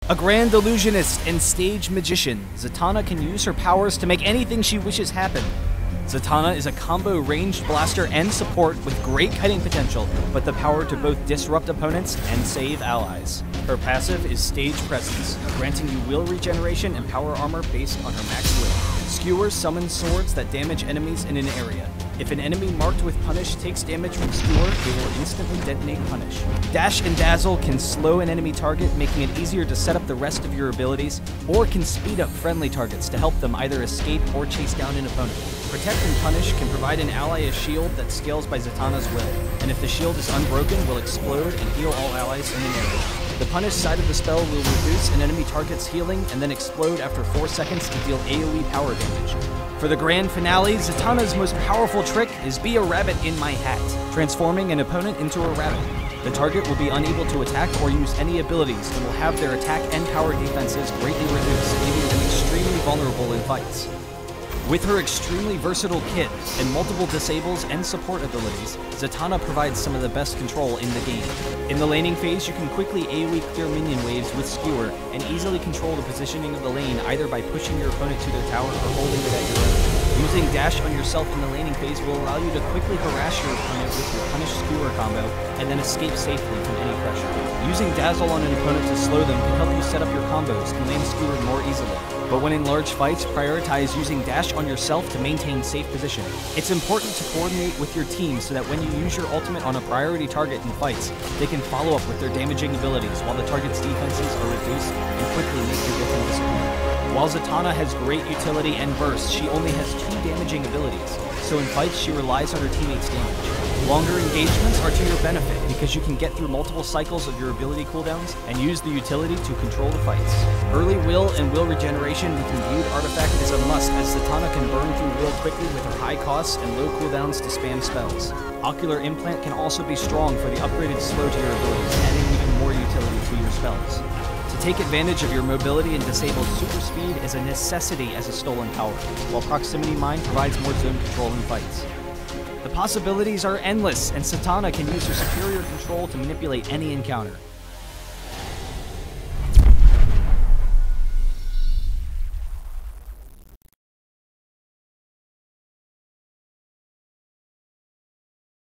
A grand illusionist and stage magician, Zatanna can use her powers to make anything she wishes happen. Zatanna is a combo ranged blaster and support with great kiting potential, but the power to both disrupt opponents and save allies. Her passive is Stage Presence, granting you will regeneration and power armor based on her max will. Skewer summons swords that damage enemies in an area. If an enemy marked with Punish takes damage from Skewer, they will instantly detonate Punish. Dash and Dazzle can slow an enemy target, making it easier to set up the rest of your abilities, or can speed up friendly targets to help them either escape or chase down an opponent. Protect and Punish can provide an ally a shield that scales by Zatanna's will, and if the shield is unbroken, will explode and heal all allies in an area. The Punish side of the spell will reduce an enemy target's healing and then explode after 4 seconds to deal AoE power damage. For the grand finale, Zatanna's most powerful trick is Be a Rabbit in My Hat, transforming an opponent into a rabbit. The target will be unable to attack or use any abilities and will have their attack and power defenses greatly reduced, leaving them extremely vulnerable in fights. With her extremely versatile kit and multiple disables and support abilities, Zatanna provides some of the best control in the game. In the laning phase, you can quickly AoE clear minion waves with Skewer and easily control the positioning of the lane either by pushing your opponent to their tower or holding it at your own. Using Dash on yourself in the laning phase will allow you to quickly harass your opponent with your Punish Skewer combo and then escape safely from any pressure. Using Dazzle on an opponent to slow them can help you set up your combos and land Skewer more easily. But when in large fights, prioritize using Dash on yourself to maintain safe position. It's important to coordinate with your team so that when you use your ultimate on a priority target in fights, they can follow up with their damaging abilities while the target's defenses are reduced and quickly make your victim disappear. While Zatanna has great utility and burst, she only has 2 damaging abilities, so in fights she relies on her teammates' damage. Longer engagements are to your benefit because you can get through multiple cycles of your ability cooldowns and use the utility to control the fights. Early will and will regeneration with imbued artifact is a must, as Zatanna can burn through will quickly with her high costs and low cooldowns to spam spells. Ocular Implant can also be strong for the upgraded slow tier abilities, adding even more utility to your spells. To take advantage of your mobility and disabled super speed is a necessity as a stolen power, while Proximity Mine provides more zone control in fights. The possibilities are endless, and Zatanna can use her superior control to manipulate any encounter.